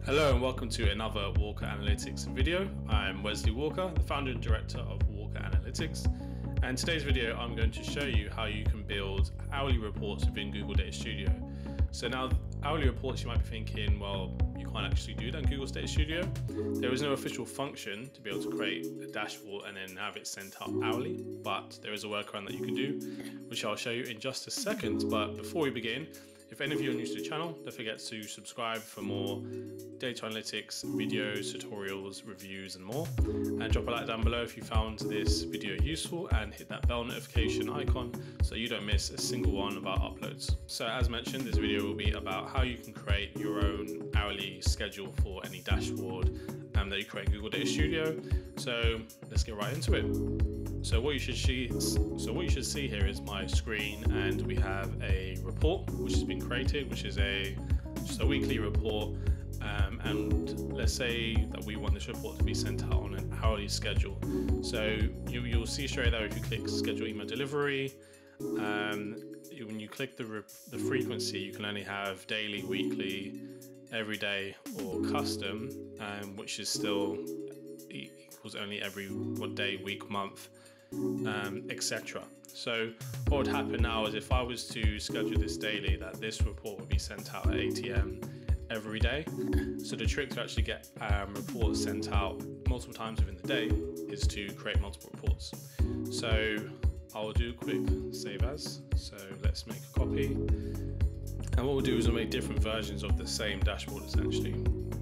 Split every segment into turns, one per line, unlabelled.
Hello and welcome to another Walker Analytics video. I'm Wesley Walker, the founder and director of Walker Analytics. And today's video, I'm going to show you how you can build hourly reports within Google Data Studio. So now, hourly reports, you might be thinking, well, you can't actually do that in Google Data Studio. There is no official function to be able to create a dashboard and then have it sent out hourly, but there is a workaround that you can do, which I'll show you in just a second. But before we begin, if any of you are new to the channel, don't forget to subscribe for more data analytics, videos, tutorials, reviews, and more. And drop a like down below if you found this video useful, and hit that bell notification icon so you don't miss a single one of our uploads. So as mentioned, this video will be about how you can create your own hourly schedule for any dashboard that you create in Google Data Studio. So let's get right into it. So what you should see here is my screen, and we have a report which has been created, which is just a weekly report. And let's say that we want this report to be sent out on an hourly schedule. So you'll see straight there, if you click schedule email delivery, when you click the frequency, you can only have daily, weekly, everyday, or custom, which is still equals only every day, week, month, etc. So what would happen now is, if I was to schedule this daily, that this report would be sent out at 8 AM every day. So the trick to actually get reports sent out multiple times within the day is to create multiple reports. So I'll do a quick save as. So let's make a copy. And what we'll do is we'll make different versions of the same dashboard essentially.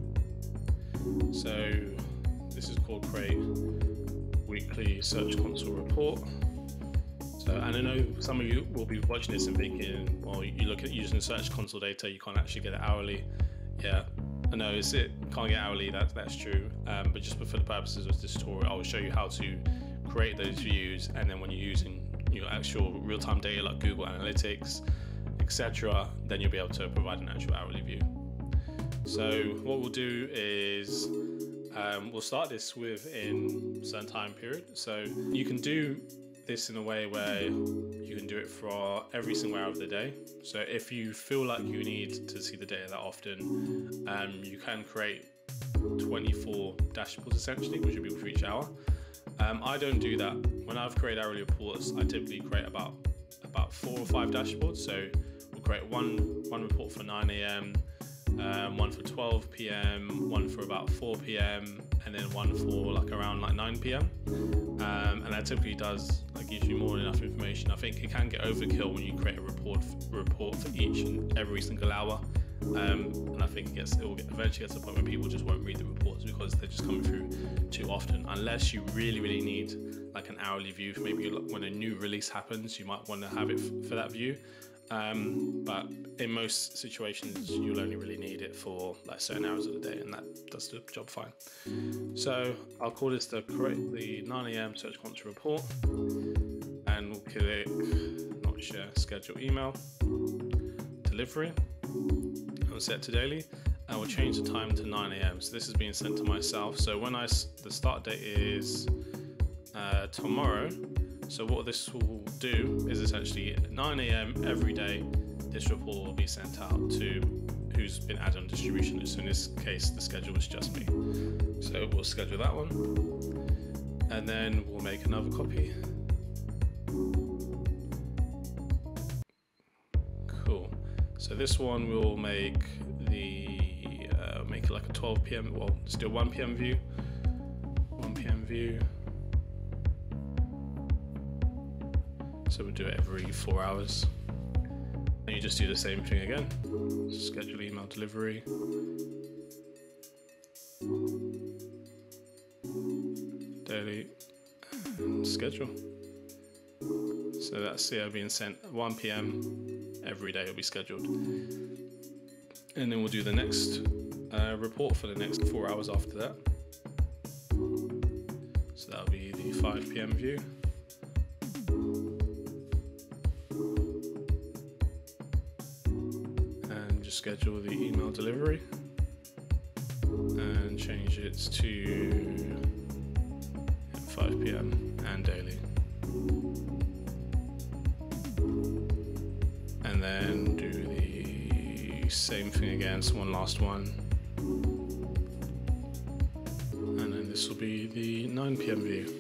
So this is called create weekly search console report. So, and I know some of you will be watching this and thinking, well, you look at using search console data, you can't actually get it hourly. Yeah, I know you can't get hourly, that's true. But just for the purposes of this tutorial, I will show you how to create those views, and then when you're using your actual real-time data like Google Analytics, etc., then you'll be able to provide an actual hourly view. So what we'll do is we'll start this within a certain time period. So you can do this in a way where you can do it for every single hour of the day. So if you feel like you need to see the data that often, you can create 24 dashboards essentially, which will be for each hour. I don't do that. When I've created hourly reports, I typically create about 4 or 5 dashboards. So we'll create one report for 9 AM, one for 12 PM, one for about 4 PM, and then one for around 9 PM. And that typically gives you more than enough information. I think it can get overkill when you create a report for each and every single hour. And I think it will eventually get to the point where people just won't read the reports because they're just coming through too often. Unless you really need an hourly view, maybe when a new release happens, you might want to have it for that view. But in most situations, you'll only really need it for certain hours of the day, and that does the job fine. So I'll call this the 9 AM search console report, and we'll click not share, schedule email delivery, and we'll set to daily, and we'll change the time to 9 AM. So this is being sent to myself. So when the start date is tomorrow. So what this will do is essentially at 9 AM every day, this report will be sent out to who's been added on distribution. So in this case, the schedule was just me. So we'll schedule that one, and then we'll make another copy. Cool. So this one we'll make it like a 12 PM. Well, let's do a 1 PM view. 1 PM view. So we'll do it every 4 hours. And you just do the same thing again. Schedule email delivery. Daily and schedule. So that's being sent at 1 PM every day, will be scheduled. And then we'll do the next report for the next 4 hours after that. So that'll be the 5 PM view. Schedule the email delivery and change it to 5 PM and daily, and then do the same thing again, so one last one, this will be the 9 p.m. view.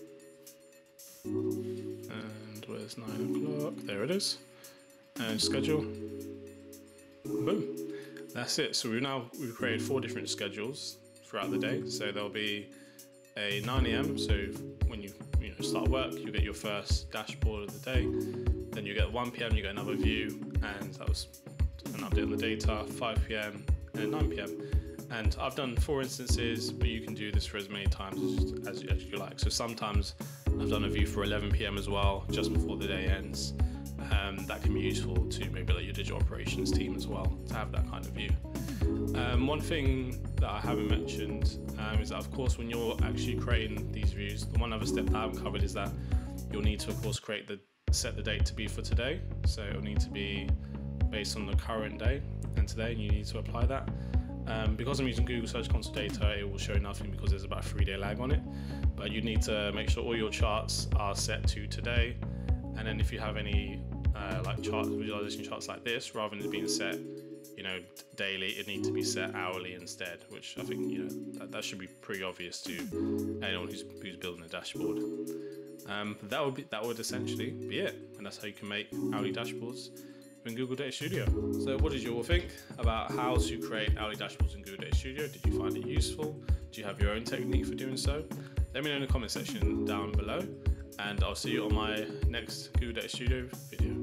And where's 9 o'clock? There it is. And schedule. Boom. That's it. So we've created 4 different schedules throughout the day. So there'll be a 9 a.m. So when you start work, you get your first dashboard of the day. Then you get 1 p.m. you get another view, and that was an update on the data. 5 p.m. and 9 p.m. And I've done 4 instances, but you can do this for as many times as you like. So sometimes I've done a view for 11 p.m. as well, just before the day ends. That can be useful to maybe like your digital operations team as well, to have that kind of view. One thing that I haven't mentioned is that, of course, when you're actually creating these views, the one other step that I haven't covered is that you'll need to, of course, set the date to be for today. So it'll need to be based on the current day and today, and you need to apply that. Because I'm using Google Search Console data, it will show nothing because there's about a 3-day lag on it. But you need to make sure all your charts are set to today. And then if you have any like visualization charts like this, rather than it being set, daily, it needs to be set hourly instead, which I think, that should be pretty obvious to anyone who's building a dashboard. That would essentially be it. And that's how you can make hourly dashboards in Google Data Studio. So what did you all think about how to create hourly dashboards in Google Data Studio? Did you find it useful? Do you have your own technique for doing so? Let me know in the comment section down below, and I'll see you on my next Google Data Studio video.